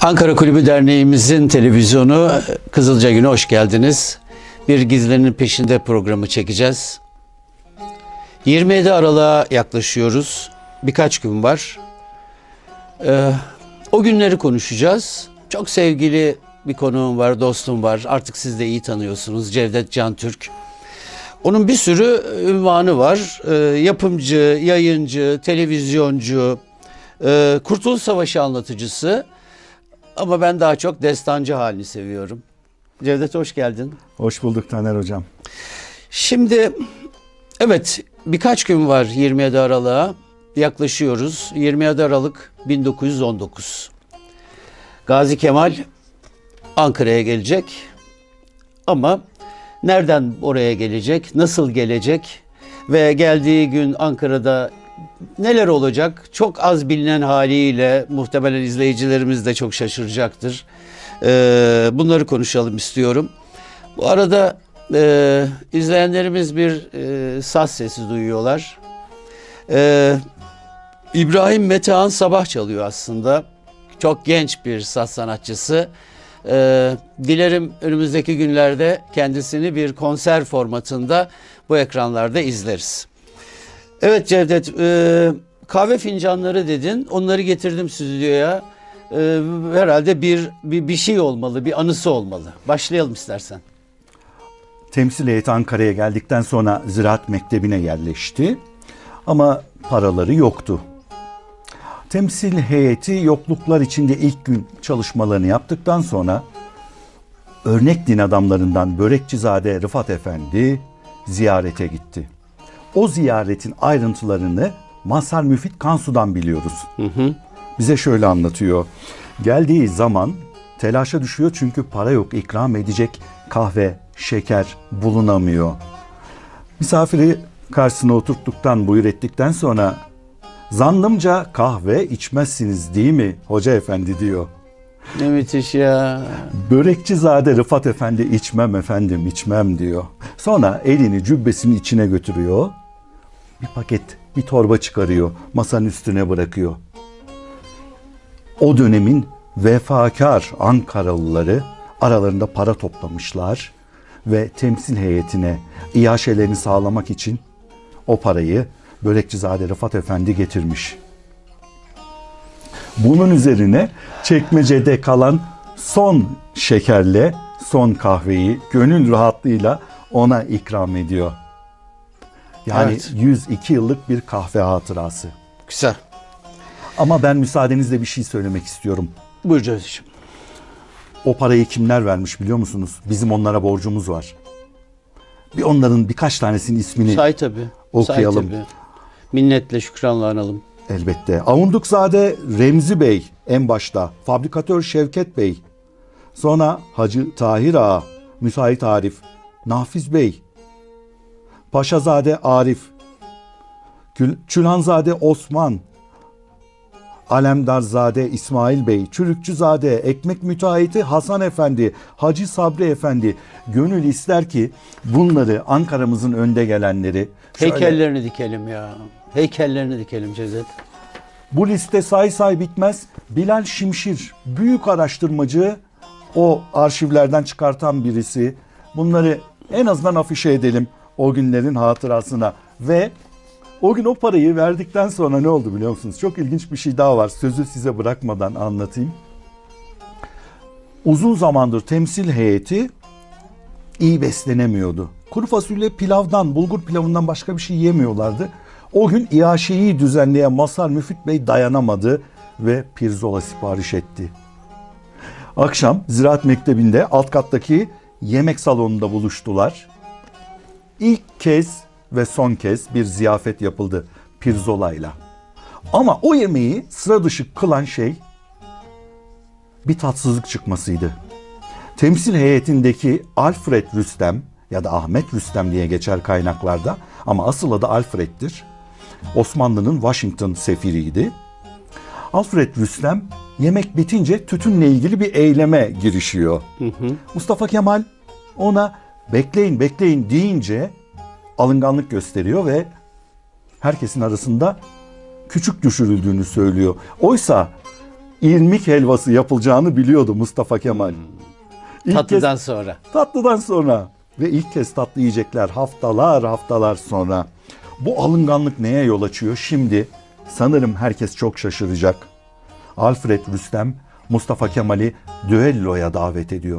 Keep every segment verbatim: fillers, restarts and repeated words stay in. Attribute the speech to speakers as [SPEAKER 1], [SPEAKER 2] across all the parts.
[SPEAKER 1] Ankara Kulübü Derneğimizin televizyonu Kızılca Günü hoş geldiniz. Bir Gizlerin Peşinde programı çekeceğiz. yirmi yedi Aralık'a yaklaşıyoruz. Birkaç gün var. Ee, o günleri konuşacağız. Çok sevgili bir konuğum var, dostum var. Artık siz de iyi tanıyorsunuz. Cevdet Cantürk. Onun bir sürü ünvanı var. Ee, yapımcı, yayıncı, televizyoncu, e, Kurtuluş Savaşı anlatıcısı. Ama ben daha çok destancı halini seviyorum. Cevdet hoş geldin.
[SPEAKER 2] Hoş bulduk Taner Hocam.
[SPEAKER 1] Şimdi evet birkaç gün var yirmi yedi Aralık'a yaklaşıyoruz. yirmi yedi Aralık bin dokuz yüz on dokuz. Gazi Kemal Ankara'ya gelecek. Ama nereden oraya gelecek, nasıl gelecek ve geldiği gün Ankara'da neler olacak? Çok az bilinen haliyle muhtemelen izleyicilerimiz de çok şaşıracaktır. Ee, bunları konuşalım istiyorum. Bu arada e, izleyenlerimiz bir e, saz sesi duyuyorlar. Ee, İbrahim Metehan Sabah çalıyor aslında. Çok genç bir saz sanatçısı. Ee, dilerim önümüzdeki günlerde kendisini bir konser formatında bu ekranlarda izleriz. Evet Cevdet, e, kahve fincanları dedin, onları getirdim stüdyoya. E, herhalde bir, bir bir şey olmalı, bir anısı olmalı. Başlayalım istersen.
[SPEAKER 2] Temsil heyeti Ankara'ya geldikten sonra Ziraat Mektebi'ne yerleşti. Ama paraları yoktu. Temsil heyeti yokluklar içinde ilk gün çalışmalarını yaptıktan sonra örnek din adamlarından Börekçizade Rıfat Efendi ziyarete gitti. O ziyaretin ayrıntılarını Mazhar Müfit Kansu'dan biliyoruz. Hı hı. Bize şöyle anlatıyor. Geldiği zaman telaşa düşüyor çünkü para yok, ikram edecek kahve, şeker bulunamıyor. Misafiri karşısına oturttuktan, buyur ettikten sonra zannımca kahve içmezsiniz değil mi hoca efendi diyor.
[SPEAKER 1] Ne müthiş ya.
[SPEAKER 2] Börekçizade Rıfat Efendi içmem efendim içmem diyor. Sonra elini cübbesinin içine götürüyor. Bir paket, bir torba çıkarıyor. Masanın üstüne bırakıyor. O dönemin vefakar Ankaralıları aralarında para toplamışlar ve temsil heyetine iaşelerini sağlamak için o parayı Börekçizade Rıfat Efendi getirmiş. Bunun üzerine çekmecede kalan son şekerle son kahveyi gönül rahatlığıyla ona ikram ediyor. Yani evet. yüz iki yıllık bir kahve hatırası.
[SPEAKER 1] Güzel.
[SPEAKER 2] Ama ben müsaadenizle bir şey söylemek istiyorum.
[SPEAKER 1] Buyur Cevdet'ciğim.
[SPEAKER 2] O parayı kimler vermiş biliyor musunuz? Bizim onlara borcumuz var. Bir onların birkaç tanesinin ismini
[SPEAKER 1] say tabii.
[SPEAKER 2] okuyalım.
[SPEAKER 1] Say tabii. Minnetle, şükranla analım.
[SPEAKER 2] Elbette. Avundukzade Remzi Bey en başta, fabrikatör Şevket Bey, sonra Hacı Tahir Ağa, Müsait Arif, Nafiz Bey, Paşazade Arif, Çülhanzade Osman, Alemdarzade İsmail Bey, Çürükçüzade, Ekmek Müteahhiti Hasan Efendi, Hacı Sabri Efendi. Gönül ister ki bunları Ankara'mızın önde gelenleri şöyle...
[SPEAKER 1] Heykellerini dikelim ya. Heykellerini dikelim Cevdet.
[SPEAKER 2] Bu liste say say bitmez. Bilal Şimşir, büyük araştırmacı, o arşivlerden çıkartan birisi. Bunları en azından afişe edelim o günlerin hatırasına. Ve o gün o parayı verdikten sonra ne oldu biliyor musunuz? Çok ilginç bir şey daha var. Sözü size bırakmadan anlatayım. Uzun zamandır temsil heyeti iyi beslenemiyordu. Kuru fasulye pilavdan, bulgur pilavından başka bir şey yemiyorlardı. O gün iaşeyi düzenleyen Mazhar Müfit Bey dayanamadı ve pirzola sipariş etti. Akşam Ziraat Mektebi'nde alt kattaki yemek salonunda buluştular. İlk kez ve son kez bir ziyafet yapıldı pirzolayla. Ama o yemeği sıra dışı kılan şey bir tatsızlık çıkmasıydı. Temsil heyetindeki Alfred Rüstem ya da Ahmet Rüstem diye geçer kaynaklarda ama asıl adı Alfred'tir. Osmanlı'nın Washington sefiriydi. Alfred Rüstem yemek bitince tütünle ilgili bir eyleme girişiyor. Hı hı. Mustafa Kemal ona bekleyin bekleyin deyince alınganlık gösteriyor ve herkesin arasında küçük düşürüldüğünü söylüyor. Oysa irmik helvası yapılacağını biliyordu Mustafa Kemal.
[SPEAKER 1] Hmm.
[SPEAKER 2] İlk
[SPEAKER 1] Tatlıdan
[SPEAKER 2] kez,
[SPEAKER 1] sonra.
[SPEAKER 2] tatlıdan sonra ve ilk kez tatlı yiyecekler haftalar haftalar sonra. Bu alınganlık neye yol açıyor? Şimdi sanırım herkes çok şaşıracak. Alfred Rüstem Mustafa Kemal'i düelloya davet ediyor.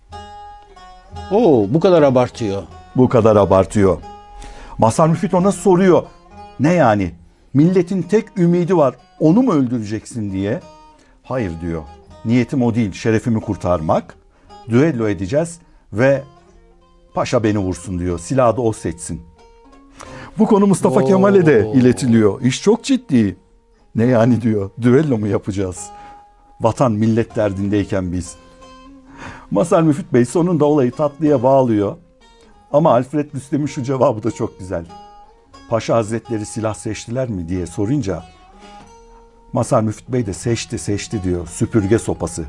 [SPEAKER 1] Oo, bu kadar abartıyor.
[SPEAKER 2] Bu kadar abartıyor. Mazhar Müfit ona soruyor. Ne yani? Milletin tek ümidi var. Onu mu öldüreceksin diye. Hayır diyor. Niyetim o değil. Şerefimi kurtarmak. Düello edeceğiz ve paşa beni vursun diyor. Silahı da o seçsin. Bu konu Mustafa
[SPEAKER 1] Oo.
[SPEAKER 2] Kemal'e de iletiliyor. İş çok ciddi. Ne yani diyor. Düello mu yapacağız? Vatan millet derdindeyken biz. Mazhar Müfit Bey sonunda olayı tatlıya bağlıyor. Ama Alfred Rüstem'in şu cevabı da çok güzel. Paşa Hazretleri silah seçtiler mi diye sorunca Mazhar Müfit Bey de seçti seçti diyor. Süpürge sopası.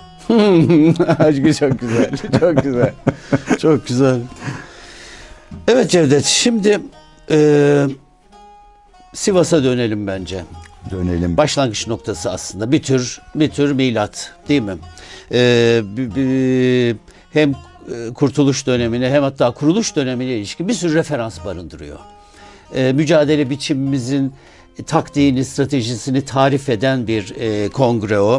[SPEAKER 1] Aşkı çok güzel. Çok güzel. Çok güzel. Evet Cevdet, şimdi e, Sivas'a dönelim bence.
[SPEAKER 2] Dönelim.
[SPEAKER 1] Başlangıç noktası aslında bir tür bir tür milat, değil mi? E, bi- bi- hem e, kurtuluş dönemine hem hatta kuruluş dönemine ilişkin bir sürü referans barındırıyor. E, mücadele biçimimizin taktiğini, stratejisini tarif eden bir e, kongre o.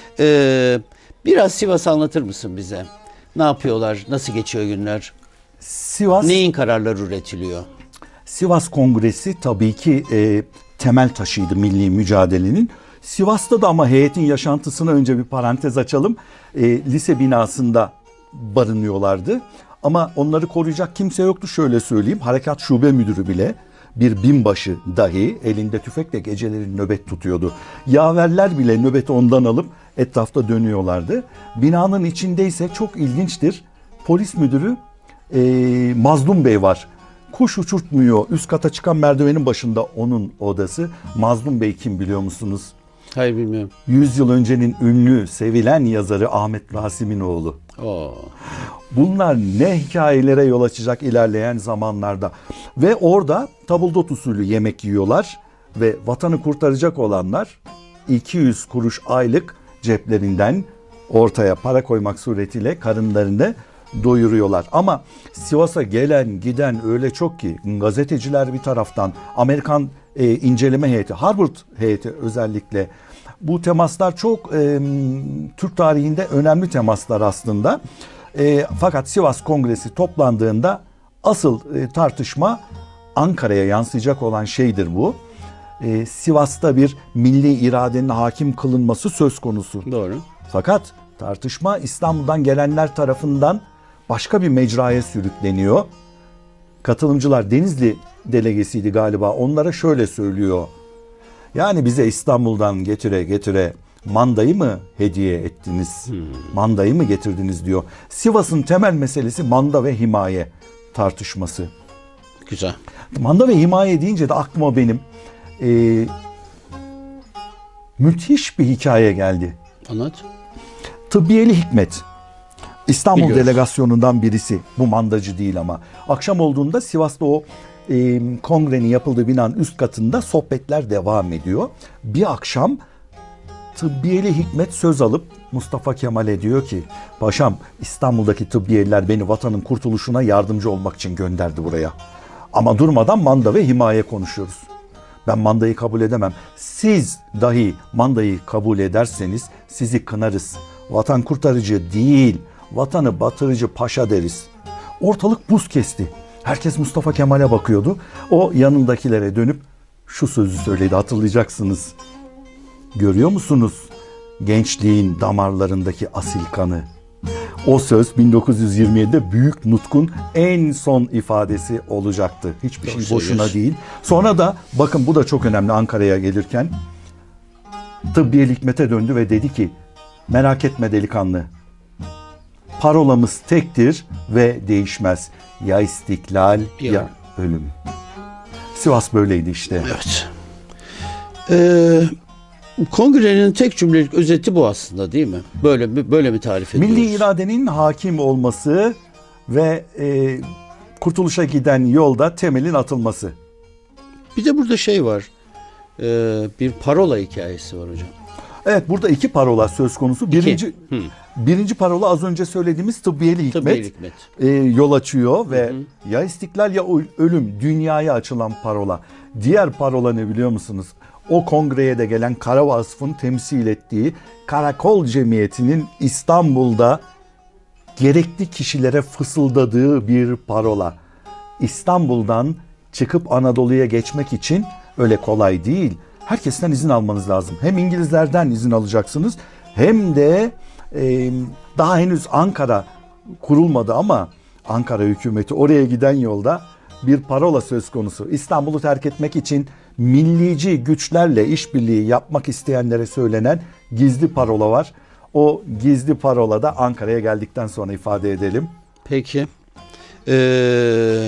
[SPEAKER 1] E, biraz Sivas anlatır mısın bize? Ne yapıyorlar? Nasıl geçiyor günler?
[SPEAKER 2] Sivas
[SPEAKER 1] Neyin kararları üretiliyor?
[SPEAKER 2] Sivas Kongresi tabii ki e, temel taşıydı milli mücadelenin. Sivas'ta da ama heyetin yaşantısına önce bir parantez açalım. E, lise binasında barınıyorlardı. Ama onları koruyacak kimse yoktu, şöyle söyleyeyim. Harekat şube müdürü bile, bir binbaşı dahi elinde tüfekle geceleri nöbet tutuyordu. Yaverler bile nöbeti ondan alıp etrafta dönüyorlardı. Binanın içindeyse çok ilginçtir. Polis müdürü e, Mazlum Bey var. Kuş uçurtmuyor. Üst kata çıkan merdivenin başında onun odası. Mazlum Bey kim biliyor musunuz?
[SPEAKER 1] Hayır, bilmiyorum.
[SPEAKER 2] yüz yıl öncenin ünlü, sevilen yazarı Ahmet Rasim'in oğlu.
[SPEAKER 1] Oo.
[SPEAKER 2] Bunlar ne hikayelere yol açacak ilerleyen zamanlarda. Ve orada tabuldot usulü yemek yiyorlar ve vatanı kurtaracak olanlar iki yüz kuruş aylık ceplerinden ortaya para koymak suretiyle karınlarını doyuruyorlar. Ama Sivas'a gelen giden öyle çok ki, gazeteciler bir taraftan, Amerikan e, inceleme heyeti, Harvard heyeti özellikle, bu temaslar çok e, Türk tarihinde önemli temaslar aslında. E, fakat Sivas Kongresi toplandığında asıl e, tartışma Ankara'ya yansıyacak olan şeydir bu. E, Sivas'ta bir milli iradenin hakim kılınması söz konusu.
[SPEAKER 1] Doğru.
[SPEAKER 2] Fakat tartışma İstanbul'dan gelenler tarafından başka bir mecraya sürükleniyor. Katılımcılar, Denizli delegesiydi galiba, onlara şöyle söylüyor. Yani bize İstanbul'dan getire getire mandayı mı hediye ettiniz? Hmm. Mandayı mı getirdiniz diyor. Sivas'ın temel meselesi manda ve himaye tartışması.
[SPEAKER 1] Güzel.
[SPEAKER 2] Manda ve himaye deyince de aklıma benim e, müthiş bir hikaye geldi.
[SPEAKER 1] Anlat.
[SPEAKER 2] Tıbbiyeli Hikmet, İstanbul
[SPEAKER 1] Biliyoruz.
[SPEAKER 2] delegasyonundan birisi. Bu mandacı değil ama. Akşam olduğunda Sivas'ta o e, kongrenin yapıldığı binanın üst katında sohbetler devam ediyor. Bir akşam Tıbbiyeli Hikmet söz alıp Mustafa Kemal'e diyor ki, paşam, İstanbul'daki tıbbiyeliler beni vatanın kurtuluşuna yardımcı olmak için gönderdi buraya. Ama durmadan manda ve himaye konuşuyoruz. Ben mandayı kabul edemem. Siz dahi mandayı kabul ederseniz sizi kınarız. Vatan kurtarıcı değil, vatanı batırıcı paşa deriz. Ortalık buz kesti. Herkes Mustafa Kemal'e bakıyordu. O yanındakilere dönüp şu sözü söyledi, hatırlayacaksınız. Görüyor musunuz gençliğin damarlarındaki asil kanı? O söz bin dokuz yüz yirmi yedide Büyük Nutk'un en son ifadesi olacaktı. Hiçbir
[SPEAKER 1] Doğru
[SPEAKER 2] şey boşuna
[SPEAKER 1] söylüyorsun.
[SPEAKER 2] değil. Sonra da bakın, bu da çok önemli, Ankara'ya gelirken Tıbbiyeli Hikmet'e döndü ve dedi ki, merak etme delikanlı, parolamız tektir ve değişmez. Ya istiklal
[SPEAKER 1] Ya.
[SPEAKER 2] ya ölüm. Sivas böyleydi işte.
[SPEAKER 1] Evet. Ee, kongrenin tek cümlelik özeti bu aslında, değil mi? Böyle mi böyle mi tarif ediyoruz?
[SPEAKER 2] Milli iradenin hakim olması ve e, kurtuluşa giden yolda temelin atılması.
[SPEAKER 1] Bir de burada şey var. Ee, bir parola hikayesi var hocam.
[SPEAKER 2] Evet, burada iki parola söz konusu. Birinci
[SPEAKER 1] Hı.
[SPEAKER 2] birinci parola az önce söylediğimiz Tıbbiyeli Hikmet,
[SPEAKER 1] Tıbbiyeli Hikmet.
[SPEAKER 2] E, yol açıyor ve ya istiklal ya ölüm, dünyaya açılan parola. Diğer parola ne biliyor musunuz? O kongreye de gelen Kara Vasıf'ın temsil ettiği Karakol Cemiyeti'nin İstanbul'da gerekli kişilere fısıldadığı bir parola. İstanbul'dan çıkıp Anadolu'ya geçmek için öyle kolay değil. Herkesten izin almanız lazım. Hem İngilizlerden izin alacaksınız hem de e, daha henüz Ankara kurulmadı ama Ankara hükümeti oraya giden yolda bir parola söz konusu. İstanbul'u terk etmek için millici güçlerle işbirliği yapmak isteyenlere söylenen gizli parola var. O gizli parola da Ankara'ya geldikten sonra ifade edelim.
[SPEAKER 1] Peki. Ee,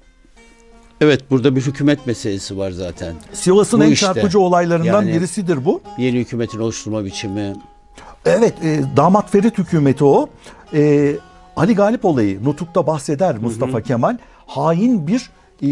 [SPEAKER 1] evet, burada bir hükümet meselesi var zaten.
[SPEAKER 2] Sivas'ın
[SPEAKER 1] Bu
[SPEAKER 2] en
[SPEAKER 1] işte.
[SPEAKER 2] çarpıcı olaylarından
[SPEAKER 1] Yani
[SPEAKER 2] birisidir bu.
[SPEAKER 1] Yeni hükümetin oluşturma biçimi.
[SPEAKER 2] Evet, e, Damat Ferit hükümeti o. E, Ali Galip olayı Nutuk'ta bahseder Mustafa hı hı. Kemal. Hain bir e,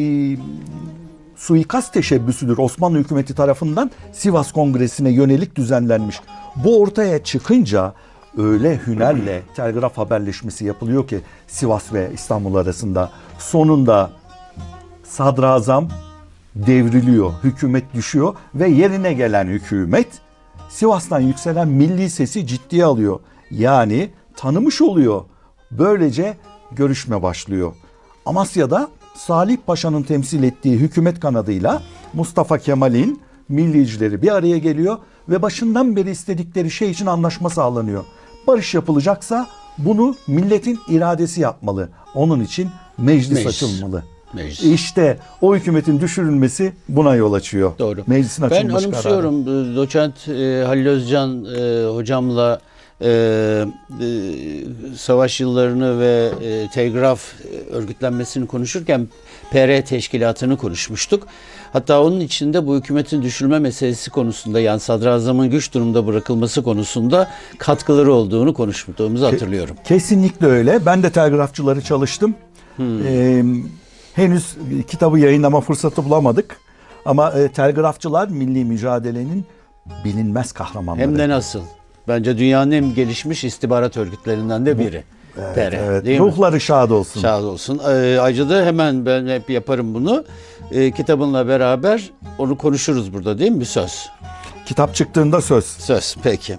[SPEAKER 2] suikast teşebbüsüdür Osmanlı hükümeti tarafından Sivas Kongresi'ne yönelik düzenlenmiş. Bu ortaya çıkınca öyle hünerle telgraf haberleşmesi yapılıyor ki Sivas ve İstanbul arasında. Sonunda sadrazam devriliyor, hükümet düşüyor ve yerine gelen hükümet Sivas'tan yükselen milli sesi ciddiye alıyor. Yani tanımış oluyor. Böylece görüşme başlıyor. Amasya'da Salih Paşa'nın temsil ettiği hükümet kanadıyla Mustafa Kemal'in millicileri bir araya geliyor ve başından beri istedikleri şey için anlaşma sağlanıyor. Barış yapılacaksa bunu milletin iradesi yapmalı. Onun için meclis, meclis. açılmalı. Meclis. İşte o hükümetin düşürülmesi buna yol açıyor.
[SPEAKER 1] Doğru.
[SPEAKER 2] Meclisin açılmış kararı.
[SPEAKER 1] Ben anımsıyorum kararı. Doçent e, Halil Özcan e, hocamla e, e, savaş yıllarını ve e, telgraf örgütlenmesini konuşurken P R teşkilatını konuşmuştuk. Hatta onun içinde bu hükümetin düşürme meselesi konusunda, yani sadrazamın güç durumda bırakılması konusunda katkıları olduğunu konuştuğumuzu hatırlıyorum.
[SPEAKER 2] Kesinlikle öyle. Ben de telgrafçıları çalıştım. Hmm. Ee, henüz kitabı yayınlama fırsatı bulamadık. Ama e, telgrafçılar milli mücadelenin bilinmez kahramanları.
[SPEAKER 1] Hem de nasıl? Bence dünyanın en gelişmiş istihbarat örgütlerinden de biri.
[SPEAKER 2] Evet,
[SPEAKER 1] P R,
[SPEAKER 2] evet.
[SPEAKER 1] değil
[SPEAKER 2] Ruhları
[SPEAKER 1] mi?
[SPEAKER 2] şad olsun.
[SPEAKER 1] Şad olsun. Ee, ayrıca da hemen ben hep yaparım bunu. Ee, kitabınla beraber onu konuşuruz burada, değil mi? Bir söz.
[SPEAKER 2] Kitap çıktığında söz.
[SPEAKER 1] Söz, peki.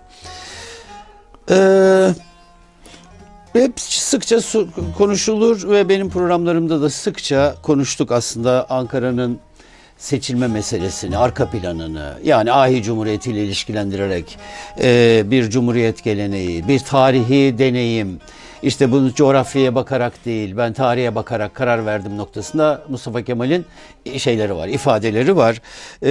[SPEAKER 1] Ee, hep sıkça konuşulur ve benim programlarımda da sıkça konuştuk aslında Ankara'nın seçilme meselesini, arka planını, yani Ahi Cumhuriyeti ile ilişkilendirerek e, bir cumhuriyet geleneği, bir tarihi deneyim, işte bunu coğrafyaya bakarak değil, ben tarihe bakarak karar verdim noktasında Mustafa Kemal'in şeyleri var, ifadeleri var.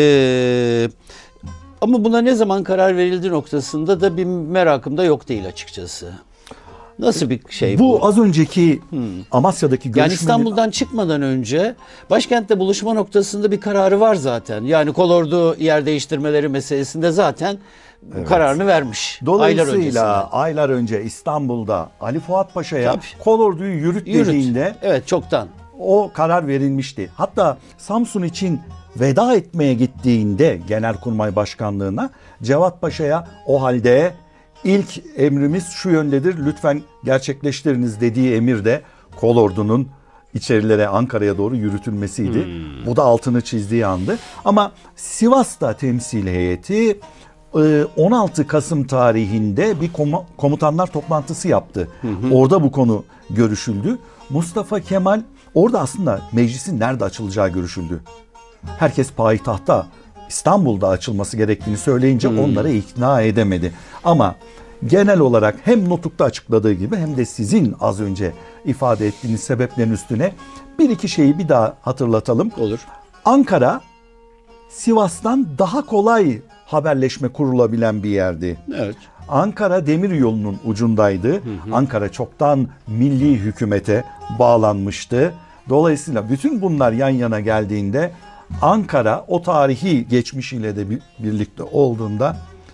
[SPEAKER 1] E, ama buna ne zaman karar verildi noktasında da bir merakım da yok değil açıkçası. Nasıl bir şey bu?
[SPEAKER 2] Bu az önceki hmm. Amasya'daki görüşmenin...
[SPEAKER 1] Yani İstanbul'dan çıkmadan önce başkentte buluşma noktasında bir kararı var zaten. Yani kolordu yer değiştirmeleri meselesinde zaten evet. kararını vermiş.
[SPEAKER 2] Dolayısıyla aylar, aylar önce İstanbul'da Ali Fuat Paşa'ya kolorduyu yürüt, yürüt dediğinde...
[SPEAKER 1] Evet, çoktan.
[SPEAKER 2] O karar verilmişti. Hatta Samsun için veda etmeye gittiğinde Genelkurmay Başkanlığı'na Cevat Paşa'ya o halde... İlk emrimiz şu yöndedir, lütfen gerçekleştiriniz dediği emir de kolordunun içerilere, Ankara'ya doğru yürütülmesiydi. Hmm. Bu da altını çizdiği andı. Ama Sivas'ta temsil heyeti on altı Kasım tarihinde bir komutanlar toplantısı yaptı. Hı hı. Orada bu konu görüşüldü. Mustafa Kemal, orada aslında meclisin nerede açılacağı görüşüldü. Herkes payitahta, İstanbul'da açılması gerektiğini söyleyince hmm. onları ikna edemedi. Ama genel olarak hem Nutuk'ta açıkladığı gibi hem de sizin az önce ifade ettiğiniz sebeplerin üstüne bir iki şeyi bir daha hatırlatalım.
[SPEAKER 1] Olur.
[SPEAKER 2] Ankara, Sivas'tan daha kolay haberleşme kurulabilen bir yerdi.
[SPEAKER 1] Evet.
[SPEAKER 2] Ankara demiryolunun ucundaydı. Hı hı. Ankara çoktan milli hükümete bağlanmıştı. Dolayısıyla bütün bunlar yan yana geldiğinde Ankara o tarihi geçmişiyle de birlikte olduğunda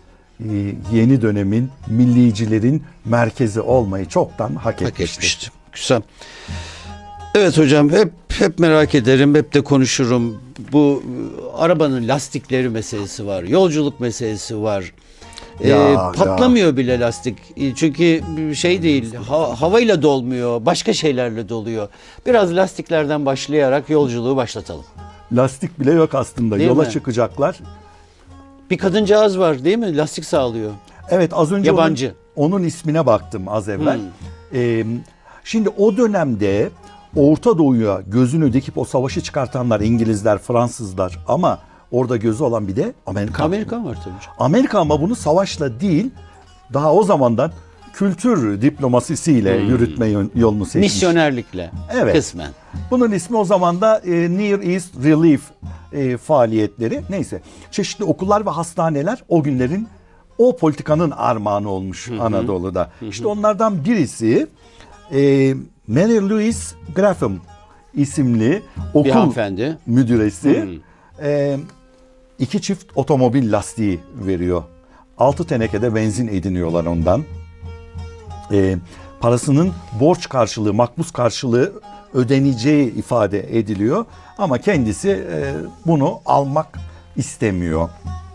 [SPEAKER 2] yeni dönemin millicilerin merkezi olmayı çoktan hak etmişti. Hak etmişti.
[SPEAKER 1] Güzel. Evet hocam, hep hep merak ederim, hep de konuşurum. Bu arabanın lastikleri meselesi var, yolculuk meselesi var. Ee,
[SPEAKER 2] Ya,
[SPEAKER 1] patlamıyor bile lastik. Ee, Çünkü şey değil, ha- havayla dolmuyor, başka şeylerle doluyor. Biraz lastiklerden başlayarak yolculuğu başlatalım.
[SPEAKER 2] Lastik bile yok aslında.
[SPEAKER 1] Değil
[SPEAKER 2] Yola
[SPEAKER 1] mi?
[SPEAKER 2] çıkacaklar.
[SPEAKER 1] Bir kadıncağız var değil mi? Lastik sağlıyor.
[SPEAKER 2] Evet, az önce
[SPEAKER 1] Yabancı.
[SPEAKER 2] Onun, onun ismine baktım az evvel.
[SPEAKER 1] Hmm.
[SPEAKER 2] Ee, şimdi o dönemde Orta Doğu'ya gözünü dikip o savaşı çıkartanlar İngilizler, Fransızlar ama orada gözü olan bir de Amerika.
[SPEAKER 1] Amerikan var tabii.
[SPEAKER 2] Amerika ama bunu savaşla değil, daha o zamandan kültür diplomasisiyle
[SPEAKER 1] Hmm.
[SPEAKER 2] yürütme yol- yolunu seçmiş.
[SPEAKER 1] Misyonerlikle
[SPEAKER 2] Evet.
[SPEAKER 1] kısmen.
[SPEAKER 2] Bunun ismi o zaman da e, Near East Relief e, faaliyetleri. Neyse, çeşitli okullar ve hastaneler o günlerin o politikanın armağanı olmuş Anadolu'da. İşte onlardan birisi e, Mary Louise Graham isimli
[SPEAKER 1] Bir
[SPEAKER 2] okul
[SPEAKER 1] hanımefendi.
[SPEAKER 2] müdüresi e, iki çift otomobil lastiği veriyor. Altı tenekede benzin ediniyorlar ondan. E, parasının borç karşılığı, makbuz karşılığı ödeneceği ifade ediliyor. Ama kendisi e, bunu almak istemiyor.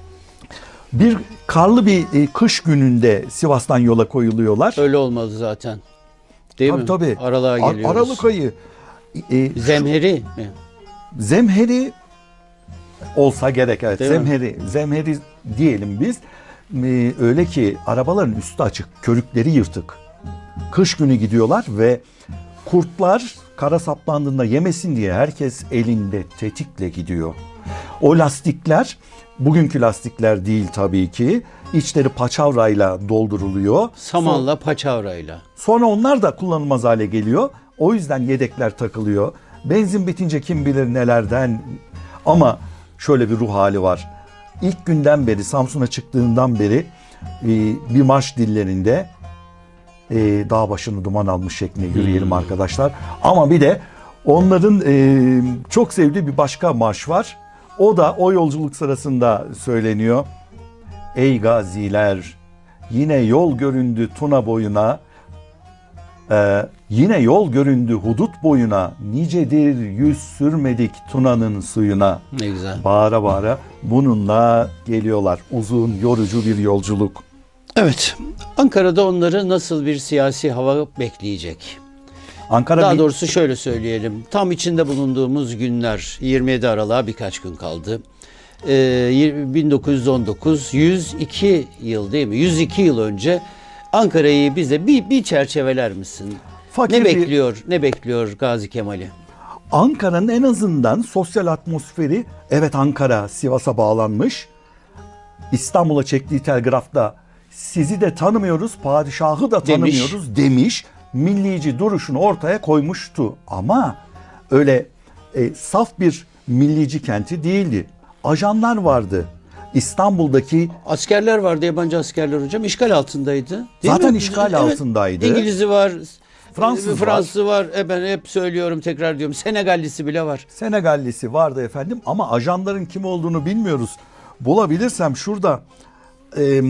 [SPEAKER 2] Bir karlı bir e, kış gününde Sivas'tan yola koyuluyorlar.
[SPEAKER 1] Öyle olmadı zaten. Değil
[SPEAKER 2] Tabii
[SPEAKER 1] mi?
[SPEAKER 2] tabii.
[SPEAKER 1] Aralığa
[SPEAKER 2] Ar-
[SPEAKER 1] geliyoruz.
[SPEAKER 2] Aralık ayı. E,
[SPEAKER 1] Zemheri mi?
[SPEAKER 2] Zemheri olsa gerek, evet.
[SPEAKER 1] Değil mi?
[SPEAKER 2] Zemheri, zemheri diyelim biz. Ee, öyle ki arabaların üstü açık, körükleri yırtık. Kış günü gidiyorlar ve kurtlar kara saplandığında yemesin diye herkes elinde tetikle gidiyor. O lastikler bugünkü lastikler değil tabii ki. İçleri paçavrayla dolduruluyor.
[SPEAKER 1] Samanla, paçavrayla.
[SPEAKER 2] Sonra onlar da kullanılmaz hale geliyor. O yüzden yedekler takılıyor. Benzin bitince kim bilir nelerden. Ama şöyle bir ruh hali var. İlk günden beri, Samsun'a çıktığından beri e, bir marş dillerinde e, dağ başını duman almış şeklinde yürüyelim arkadaşlar. Ama bir de onların e, çok sevdiği bir başka marş var. O da o yolculuk sırasında söyleniyor. Ey gaziler, yine yol göründü Tuna boyuna, Ee, yine yol göründü hudut boyuna, nicedir yüz sürmedik Tuna'nın suyuna.
[SPEAKER 1] Ne güzel.
[SPEAKER 2] Bağıra bağıra bununla geliyorlar. Uzun, yorucu bir yolculuk.
[SPEAKER 1] Evet. Ankara'da onları nasıl bir siyasi hava bekleyecek?
[SPEAKER 2] Ankara
[SPEAKER 1] Daha
[SPEAKER 2] bir-
[SPEAKER 1] doğrusu şöyle söyleyelim. Tam içinde bulunduğumuz günler yirmi yedi Aralık'a birkaç gün kaldı. Ee, bin dokuz yüz on dokuz, yüz iki yıl değil mi? yüz iki yıl önce Ankara'yı bize bir, bir çerçeveler misin?
[SPEAKER 2] Fakir
[SPEAKER 1] ne
[SPEAKER 2] bir-
[SPEAKER 1] bekliyor? Ne bekliyor Gazi Kemal'i?
[SPEAKER 2] Ankara'nın en azından sosyal atmosferi, evet Ankara Sivas'a bağlanmış. İstanbul'a çektiği telgrafta sizi de tanımıyoruz, padişahı da
[SPEAKER 1] Demiş.
[SPEAKER 2] tanımıyoruz demiş. Millici duruşunu ortaya koymuştu. Ama öyle e, saf bir millici kenti değildi. Ajanlar vardı. İstanbul'daki
[SPEAKER 1] Askerler vardı, yabancı askerler hocam. İşgal altındaydı. Değil
[SPEAKER 2] Zaten
[SPEAKER 1] mi?
[SPEAKER 2] işgal altındaydı.
[SPEAKER 1] İngiliz'i var.
[SPEAKER 2] Fransız var.
[SPEAKER 1] Fransız var. E ben hep söylüyorum, tekrar diyorum. Senegallisi bile var.
[SPEAKER 2] Senegallisi vardı efendim ama ajanların kim olduğunu bilmiyoruz. Bulabilirsem şurada e,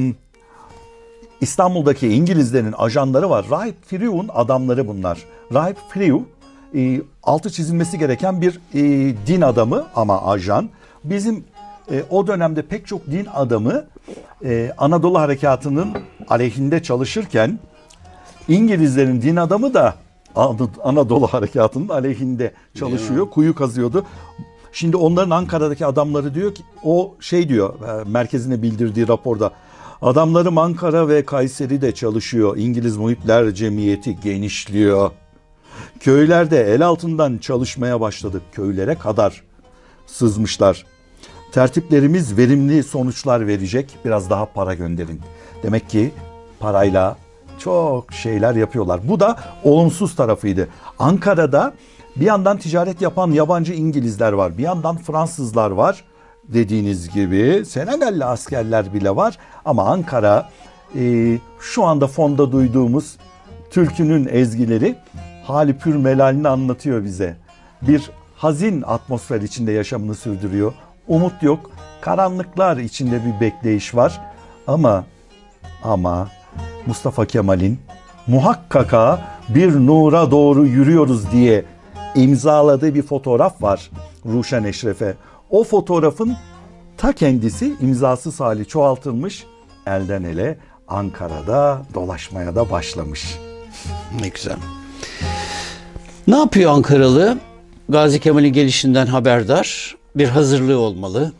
[SPEAKER 2] İstanbul'daki İngilizlerin ajanları var. Rahip Friou'nun adamları bunlar. Rahip Friou e, altı çizilmesi gereken bir e, din adamı ama ajan. Bizim e, o dönemde pek çok din adamı e, Anadolu Harekatı'nın aleyhinde çalışırken İngilizlerin din adamı da Anadolu Harekatı'nın aleyhinde çalışıyor. Kuyu kazıyordu. Şimdi onların Ankara'daki adamları diyor ki, o şey diyor merkezine bildirdiği raporda, adamlarım Ankara ve Kayseri'de çalışıyor. İngiliz Muhipler Cemiyeti genişliyor. Köylerde el altından çalışmaya başladık. Köylere kadar sızmışlar. Tertiplerimiz verimli sonuçlar verecek. Biraz daha para gönderin. Demek ki parayla çok şeyler yapıyorlar. Bu da olumsuz tarafıydı. Ankara'da bir yandan ticaret yapan yabancı İngilizler var. Bir yandan Fransızlar var. Dediğiniz gibi Senegalli askerler bile var. Ama Ankara e, şu anda fonda duyduğumuz türkünün ezgileri hali pür melalini anlatıyor bize. Bir hazin atmosfer içinde yaşamını sürdürüyor. Umut yok. Karanlıklar içinde bir bekleyiş var. Ama ama Mustafa Kemal'in muhakkaka bir nura doğru yürüyoruz diye imzaladığı bir fotoğraf var Ruşen Eşref'e. O fotoğrafın ta kendisi imzasız hali çoğaltılmış elden ele Ankara'da dolaşmaya da başlamış.
[SPEAKER 1] Ne güzel. Ne yapıyor Ankaralı? Gazi Kemal'in gelişinden haberdar. Bir hazırlığı olmalı.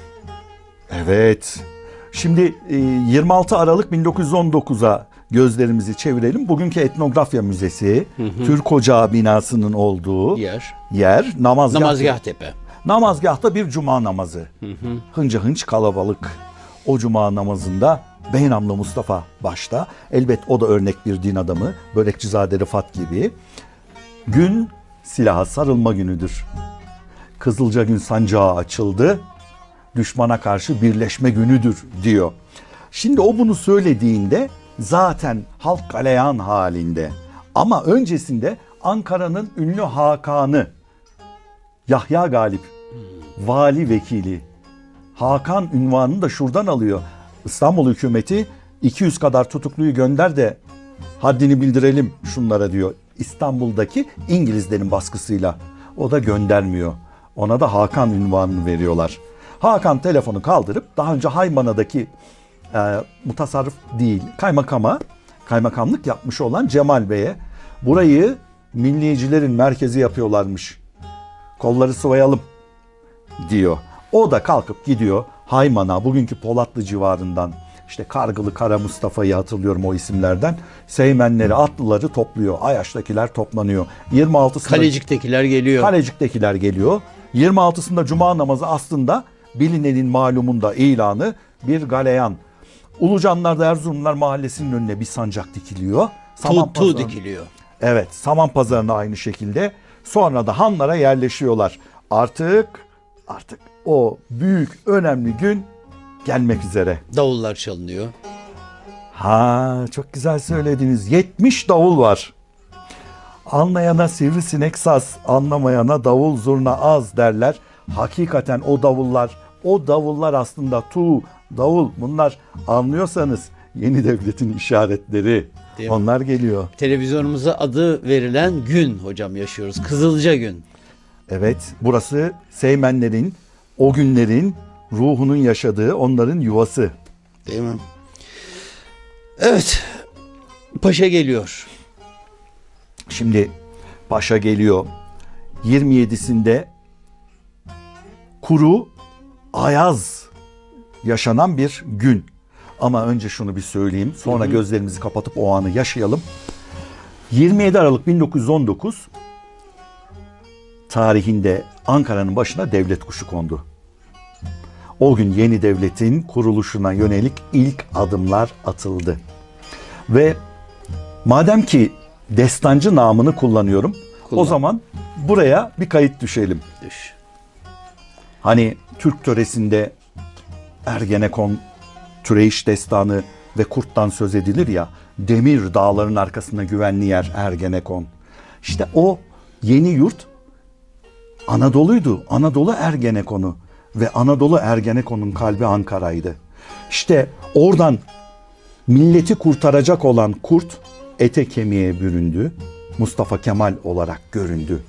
[SPEAKER 2] Evet. Şimdi yirmi altı Aralık bin dokuz yüz on dokuza gözlerimizi çevirelim. Bugünkü Etnografya Müzesi, hı hı. Türk Ocağı binasının olduğu
[SPEAKER 1] yer,
[SPEAKER 2] yer Namazgah,
[SPEAKER 1] Namazgah Tepe.
[SPEAKER 2] Namazgah'ta bir cuma namazı. Hı hı. Hınca hınç kalabalık. O cuma namazında Beynamlı Mustafa başta. Elbet o da örnek bir din adamı. Börekçizade Rıfat gibi. Gün silaha sarılma günüdür. Kızılca gün sancağı açıldı. Düşmana karşı birleşme günüdür diyor. Şimdi o bunu söylediğinde zaten halk galeyan halinde. Ama öncesinde Ankara'nın ünlü Hakan'ı Yahya Galip, vali vekili. Hakan unvanını da şuradan alıyor. İstanbul hükümeti iki yüz kadar tutukluyu gönder de haddini bildirelim şunlara diyor. İstanbul'daki İngilizlerin baskısıyla. O da göndermiyor. Ona da Hakan unvanını veriyorlar. Hakan telefonu kaldırıp daha önce Haymana'daki e, mutasarrıf değil kaymakama, kaymakamlık yapmış olan Cemal Bey'e burayı milliyecilerin merkezi yapıyorlarmış. Kolları sıvayalım diyor. O da kalkıp gidiyor Hayman'a, bugünkü Polatlı civarından, işte Kargılı, Kara Mustafa'yı hatırlıyorum o isimlerden. Seymenleri, atlıları topluyor. Ayaş'takiler toplanıyor. yirmi altısında
[SPEAKER 1] Kalecik'tekiler geliyor.
[SPEAKER 2] Kalecik'tekiler geliyor. yirmi altısında Cuma namazı aslında bilinenin malumunda ilanı bir galeyan. Ulucanlar'da Erzurumlar Mahallesi'nin önüne bir sancak dikiliyor.
[SPEAKER 1] Saman tu dikiliyor.
[SPEAKER 2] Evet, Saman Pazarı'na aynı şekilde. Sonra da hanlara yerleşiyorlar. Artık artık o büyük önemli gün gelmek üzere.
[SPEAKER 1] Davullar çalınıyor.
[SPEAKER 2] Ha, çok güzel söylediniz. yetmiş davul var. Anlayana sivrisinek saz, anlamayana davul zurna az derler. Hakikaten o davullar, o davullar aslında tu, davul, bunlar anlıyorsanız yeni devletin işaretleri. Onlar geliyor.
[SPEAKER 1] Televizyonumuza adı verilen gün hocam yaşıyoruz. Kızılca gün.
[SPEAKER 2] Evet, burası Seymenlerin, o günlerin ruhunun yaşadığı, onların yuvası.
[SPEAKER 1] Değil mi? Evet, Paşa geliyor.
[SPEAKER 2] Şimdi Paşa geliyor. yirmi yedisinde kuru, ayaz yaşanan bir gün. Ama önce şunu bir söyleyeyim. Sonra hı hı. gözlerimizi kapatıp o anı yaşayalım. yirmi yedi Aralık bin dokuz yüz on dokuz tarihinde Ankara'nın başına devlet kuşu kondu. O gün yeni devletin kuruluşuna yönelik ilk adımlar atıldı. Ve madem ki destancı namını kullanıyorum, Kullan. o zaman buraya bir kayıt düşelim.
[SPEAKER 1] Düş.
[SPEAKER 2] Hani Türk töresinde Ergenekon, Türeyiş destanı ve Kurt'tan söz edilir ya, demir dağların arkasında güvenli yer Ergenekon. İşte o yeni yurt Anadolu'ydu. Anadolu Ergenekon'u ve Anadolu Ergenekon'un kalbi Ankara'ydı. İşte oradan milleti kurtaracak olan Kurt ete kemiğe büründü. Mustafa Kemal olarak göründü.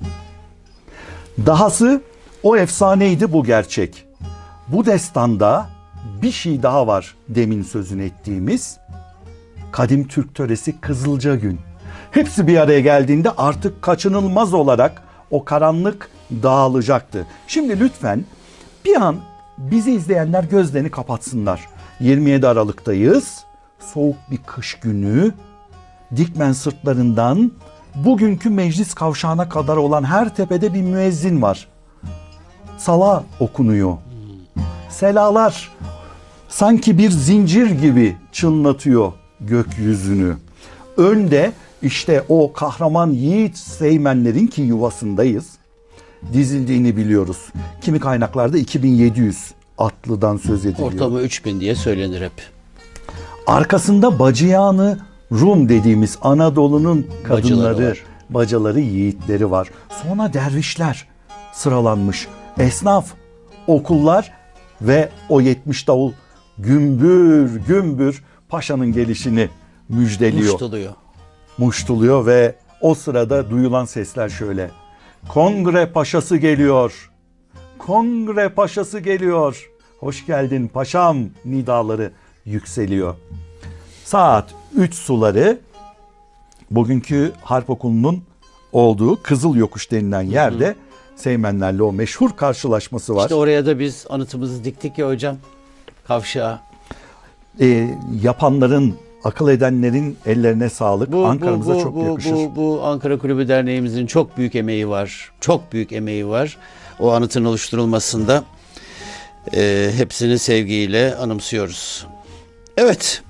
[SPEAKER 2] Dahası o efsaneydi, bu gerçek. Bu destanda bir şey daha var, demin sözünü ettiğimiz kadim Türk töresi Kızılca gün. Hepsi bir araya geldiğinde artık kaçınılmaz olarak o karanlık dağılacaktı. Şimdi lütfen bir an bizi izleyenler gözlerini kapatsınlar. yirmi yedi Aralık'tayız. Soğuk bir kış günü. Dikmen sırtlarından bugünkü meclis kavşağına kadar olan her tepede bir müezzin var. Sala okunuyor. Selalar sanki bir zincir gibi çınlatıyor gökyüzünü. Önde işte o kahraman yiğit Seymenlerin ki yuvasındayız, dizildiğini biliyoruz. Kimi kaynaklarda iki bin yedi yüz atlıdan söz ediliyor.
[SPEAKER 1] Ortamı üç bin diye söylenir hep.
[SPEAKER 2] Arkasında Bacıyanı Rum dediğimiz Anadolu'nun kadınları,
[SPEAKER 1] Bacıları,
[SPEAKER 2] bacaları, yiğitleri var. Sonra dervişler sıralanmış. Esnaf, okullar ve o yetmiş davul gümbür gümbür paşanın gelişini müjdeliyor.
[SPEAKER 1] Muştuluyor.
[SPEAKER 2] Muştuluyor ve o sırada duyulan sesler şöyle. Kongre paşası geliyor. Kongre paşası geliyor. Hoş geldin paşam nidaları yükseliyor. Saat üç suları bugünkü Harp Okulu'nun olduğu Kızıl Yokuş denilen yerde hı hı. Seymenlerle o meşhur karşılaşması var.
[SPEAKER 1] İşte oraya da biz anıtımızı diktik ya hocam, kavşağa.
[SPEAKER 2] E, yapanların, akıl edenlerin ellerine sağlık.
[SPEAKER 1] Bu,
[SPEAKER 2] Ankara'mıza
[SPEAKER 1] bu, bu,
[SPEAKER 2] çok
[SPEAKER 1] bu,
[SPEAKER 2] yakışır.
[SPEAKER 1] Bu, bu Ankara Kulübü Derneğimizin çok büyük emeği var. Çok büyük emeği var. O anıtın oluşturulmasında e, hepsini sevgiyle anımsıyoruz. Evet.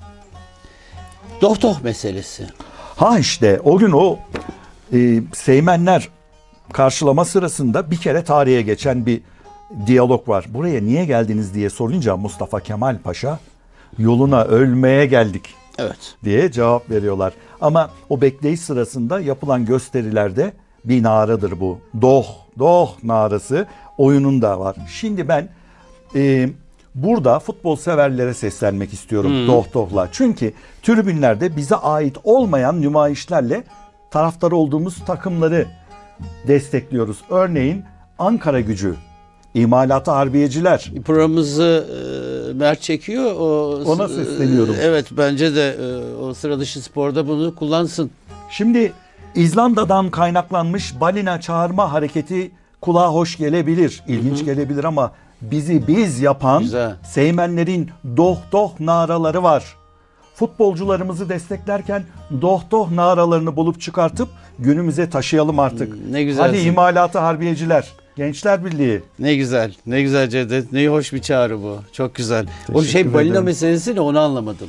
[SPEAKER 1] Dohtoh meselesi.
[SPEAKER 2] Ha işte o gün o e, Seymenler karşılama sırasında bir kere tarihe geçen bir diyalog var. Buraya niye geldiniz diye sorunca Mustafa Kemal Paşa yoluna ölmeye geldik
[SPEAKER 1] evet.
[SPEAKER 2] diye cevap veriyorlar. Ama o bekleyiş sırasında yapılan gösterilerde bir naradır bu. Doh, doh narası oyununda var. Şimdi ben e, burada futbol severlere seslenmek istiyorum hmm. doh dohla. Çünkü tribünlerde bize ait olmayan nümayişlerle taraftar olduğumuz takımları destekliyoruz. Örneğin Ankara Gücü, İmalatı Harbiyeciler.
[SPEAKER 1] Programımızı e, Mert çekiyor. O,
[SPEAKER 2] Ona sesleniyorum.
[SPEAKER 1] E, evet bence de e, o sıra dışı sporda bunu kullansın.
[SPEAKER 2] Şimdi İzlanda'dan kaynaklanmış balina çağırma hareketi kulağa hoş gelebilir, ilginç hı hı. gelebilir ama bizi biz yapan Güzel. Seymenlerin doh doh naraları var. Futbolcularımızı desteklerken doh doh naralarını bulup çıkartıp günümüze taşıyalım artık.
[SPEAKER 1] Hmm, ne güzel.
[SPEAKER 2] Hadi İmalatı Harbiyeciler, Gençler Birliği.
[SPEAKER 1] Ne güzel, ne güzel Cevdet. Ne hoş bir çağrı bu. Çok güzel. Teşekkür o şey balina ederim. Meselesi ne, onu anlamadım.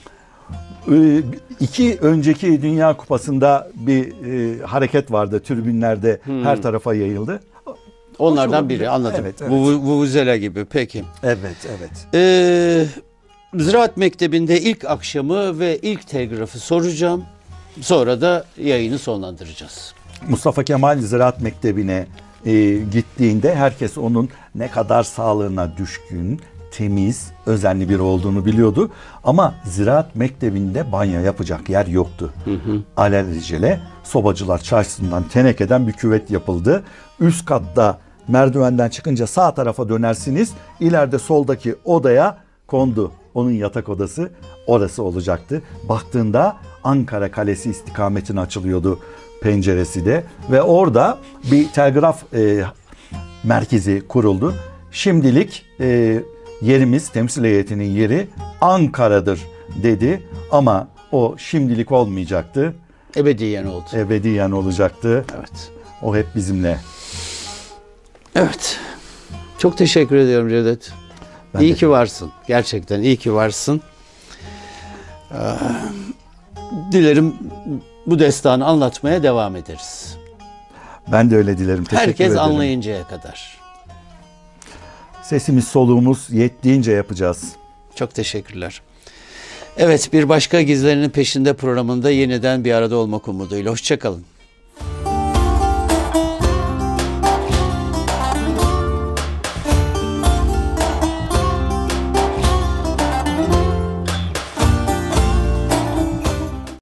[SPEAKER 2] Ee, iki önceki Dünya Kupası'nda bir e, hareket vardı. Tribünlerde hmm. her tarafa yayıldı.
[SPEAKER 1] Onlardan biri, anladım.
[SPEAKER 2] Evet, evet.
[SPEAKER 1] Vuvuzela gibi. Peki.
[SPEAKER 2] Evet, evet.
[SPEAKER 1] Ee, Ziraat Mektebi'nde ilk akşamı ve ilk telgrafı soracağım. Sonra da yayını sonlandıracağız.
[SPEAKER 2] Mustafa Kemal Ziraat Mektebi'ne e, gittiğinde herkes onun ne kadar sağlığına düşkün, temiz, özenli biri olduğunu biliyordu. Ama Ziraat Mektebi'nde banyo yapacak yer yoktu. Hı hı. Alelacele Sobacılar Çarşısı'ndan tenekeden bir küvet yapıldı. Üst katta merdivenden çıkınca sağ tarafa dönersiniz. İleride soldaki odaya kondu. Onun yatak odası orası olacaktı. Baktığında Ankara Kalesi istikametine açılıyordu penceresi de ve orada bir telgraf e, merkezi kuruldu. Şimdilik e, yerimiz, temsil heyetinin yeri Ankara'dır dedi ama o şimdilik olmayacaktı.
[SPEAKER 1] Ebediyen oldu.
[SPEAKER 2] Ebediyen olacaktı.
[SPEAKER 1] Evet.
[SPEAKER 2] O hep bizimle.
[SPEAKER 1] Evet. Çok teşekkür ediyorum Cevdet. Ben iyi de... ki varsın. Gerçekten iyi ki varsın. Ee, dilerim bu destanı anlatmaya devam ederiz.
[SPEAKER 2] Ben de öyle dilerim. Teşekkür
[SPEAKER 1] Herkes
[SPEAKER 2] ederim.
[SPEAKER 1] anlayıncaya kadar.
[SPEAKER 2] Sesimiz soluğumuz yettiğince yapacağız.
[SPEAKER 1] Çok teşekkürler. Evet, bir başka Gizlerinin Peşinde programında yeniden bir arada olmak umuduyla. Hoşça kalın.